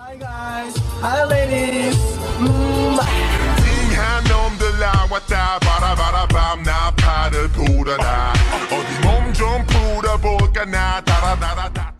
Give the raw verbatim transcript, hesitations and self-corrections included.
Hi guys, hi ladies. 음. 띵한 놈들아 왔다 바라바라밤 나팔을 불어라 어디 몸 좀 풀어볼까 나 따라따라따